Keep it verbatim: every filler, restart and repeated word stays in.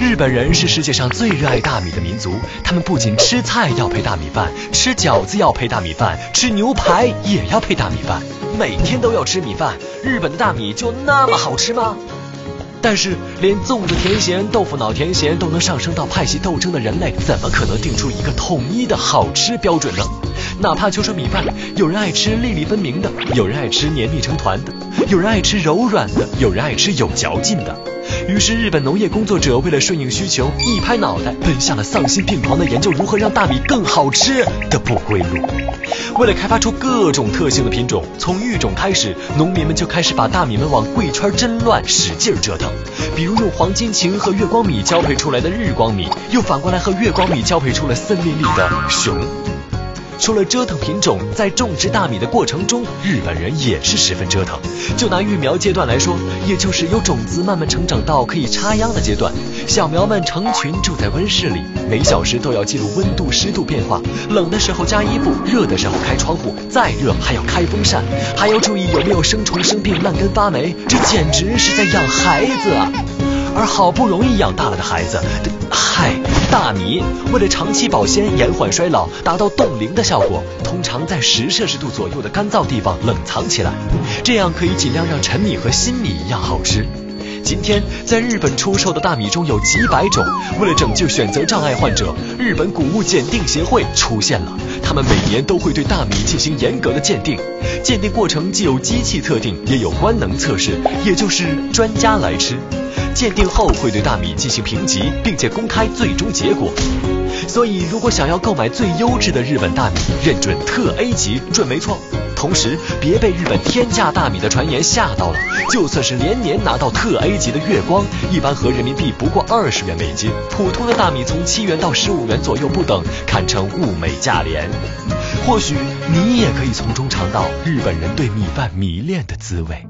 日本人是世界上最热爱大米的民族，他们不仅吃菜要配大米饭，吃饺子要配大米饭，吃牛排也要配大米饭，每天都要吃米饭。日本的大米就那么好吃吗？但是连粽子甜咸、豆腐脑甜咸都能上升到派系斗争的人类，怎么可能定出一个统一的好吃标准呢？哪怕就说米饭，有人爱吃粒粒分明的，有人爱吃黏腻成团的，有人爱吃柔软的，有人爱吃有嚼劲的。于是日本农业工作者为了顺应需求，一拍脑袋奔向了丧心病狂的研究如何让大米更好吃的不归路。为了开发出各种特性的品种，从育种开始，农民们就开始把大米们往贵圈真乱使劲折腾。比如用黄金芹和月光米交配出来的日光米，又反过来和月光米交配出了森林里的熊。除了折腾品种，在种植大米的过程中，日本人也是十分折腾。就拿育苗阶段来说，也就是由种子慢慢成长到可以插秧的阶段，小苗们成群住在温室里，每小时都要记录温度湿度变化，冷的时候加衣服，热的时候开窗户，再热还要开风扇，还要注意有没有生虫生病烂根发霉，这简直是在养孩子啊！而好不容易养大了的孩子，嗨，大米为了长期保鲜、延缓衰老、达到冻龄的效果，通常在十摄氏度左右的干燥地方冷藏起来，这样可以尽量让陈米和新米一样好吃。今天在日本出售的大米中有几百种，为了拯救选择障碍患者，日本谷物检定协会出现了，他们每年都会对大米进行严格的鉴定，鉴定过程既有机器测定，也有官能测试，也就是专家来吃。鉴定后会对大米进行评级，并且公开最终结果。所以如果想要购买最优质的日本大米，认准特 A 级准没错。同时别被日本天价大米的传言吓到了，就算是连年拿到特 A 级的月光，一般合人民币不过二十元每斤，普通的大米从七元到十五元左右不等，堪称物美价廉。或许你也可以从中尝到日本人对米饭迷恋的滋味。